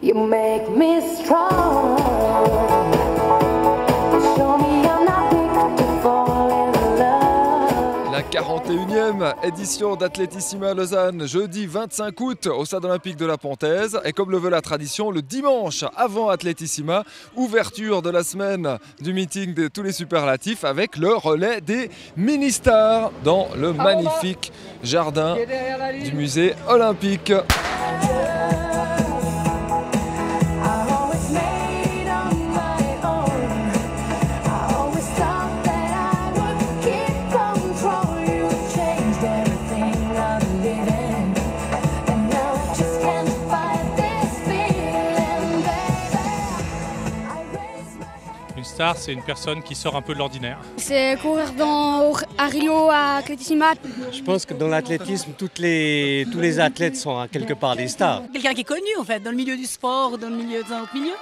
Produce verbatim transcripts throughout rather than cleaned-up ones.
You make me strong. Show me I'm not weak to fall in love. La quarante et unième édition d'Athletissima Lausanne, jeudi vingt-cinq août au Stade Olympique de la Pontaise. Et comme le veut la tradition, le dimanche avant Athletissima, ouverture de la semaine du meeting de tous les superlatifs avec le relais des mini-stars dans le magnifique jardin du musée olympique. Une star, c'est une personne qui sort un peu de l'ordinaire. C'est courir dans, à Rio, à Athletissima. Je pense que dans l'athlétisme, toutes les, tous les athlètes sont à quelque part des stars. Quelqu'un qui est connu en fait, dans le milieu du sport, dans le milieu d'un autre milieu.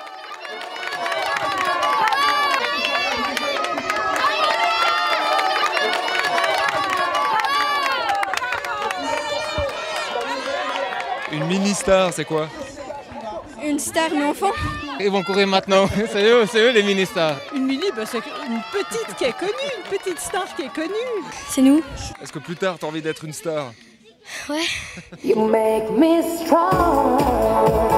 Une mini-star, c'est quoi? Une star, mais enfant. Ils vont courir maintenant, c'est eux, c'est eux les mini-stars. Une mini, bah, c'est une petite qui est connue, une petite star qui est connue. C'est nous. Est-ce que plus tard, tu as envie d'être une star? Ouais. You make me strong.